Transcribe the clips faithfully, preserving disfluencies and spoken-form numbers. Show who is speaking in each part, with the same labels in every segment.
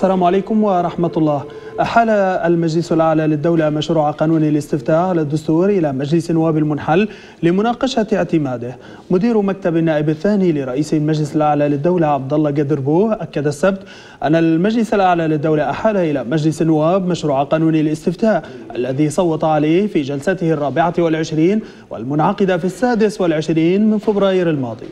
Speaker 1: السلام عليكم ورحمة الله. أحال المجلس الأعلى للدولة مشروع قانون الاستفتاء على الدستور إلى مجلس النواب المنحل لمناقشة اعتماده. مدير مكتب النائب الثاني لرئيس المجلس الأعلى للدولة عبد الله قدربو أكد السبت أن المجلس الأعلى للدولة أحال إلى مجلس النواب مشروع قانون الاستفتاء الذي صوت عليه في جلسته الرابعة والعشرين والمنعقدة في السادس والعشرين من فبراير الماضي.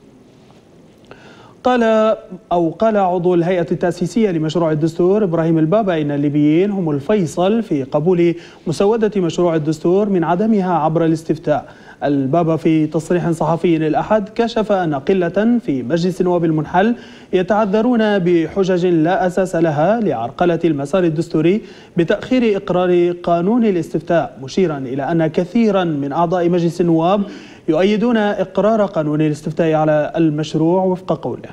Speaker 1: قال أو قال عضو الهيئة التأسيسية لمشروع الدستور إبراهيم البابا إن الليبيين هم الفيصل في قبول مسودة مشروع الدستور من عدمها عبر الاستفتاء. البابا في تصريح صحفي الأحد كشف أن قلة في مجلس النواب المنحل يتعذرون بحجج لا أساس لها لعرقلة المسار الدستوري بتأخير إقرار قانون الاستفتاء، مشيرا إلى أن كثيرا من أعضاء مجلس النواب يؤيدون إقرار قانون الاستفتاء على المشروع وفق قوله.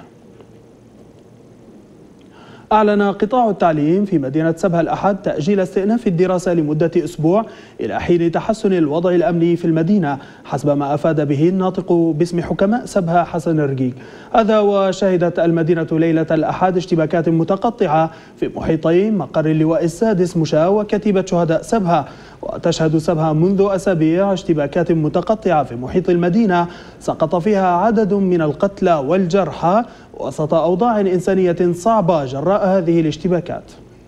Speaker 1: أعلن قطاع التعليم في مدينة سبها الأحد تأجيل استئناف الدراسة لمدة أسبوع إلى حين تحسن الوضع الأمني في المدينة، حسب ما أفاد به الناطق باسم حكماء سبها حسن الرقيق. هذا وشهدت المدينة ليلة الأحد اشتباكات متقطعة في محيطي مقر اللواء السادس مشاة وكتيبة شهداء سبها. وتشهد سبها منذ أسابيع اشتباكات متقطعة في محيط المدينة سقط فيها عدد من القتلى والجرحى وسط أوضاع إنسانية صعبة جراء هذه الاشتباكات.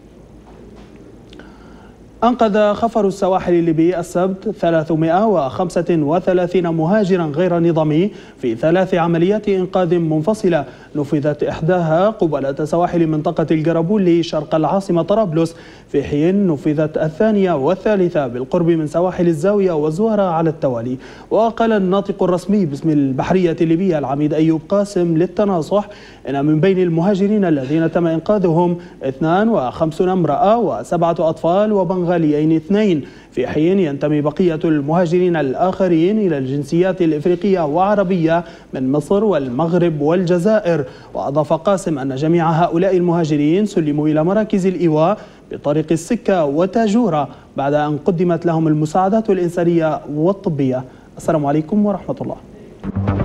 Speaker 1: أنقذ خفر السواحل الليبي السبت ثلاثمائة وخمسة وثلاثين مهاجرا غير نظامي في ثلاث عمليات إنقاذ منفصلة نفذت إحداها قبالة سواحل منطقة الجرابولي شرق العاصمة طرابلس، في حين نفذت الثانية والثالثة بالقرب من سواحل الزاوية وزوارة على التوالي. وقال الناطق الرسمي باسم البحرية الليبية العميد أيوب قاسم للتناصح إن من بين المهاجرين الذين تم إنقاذهم اثنان وخمسون امرأة وسبعة أطفال وبنغاليين اثنين، في حين ينتمي بقية المهاجرين الآخرين إلى الجنسيات الإفريقية وعربية من مصر والمغرب والجزائر. وأضاف قاسم أن جميع هؤلاء المهاجرين سلموا إلى مراكز الإيواء بطريق السكة وتاجورة بعد أن قدمت لهم المساعدات الإنسانية والطبية. السلام عليكم ورحمة الله.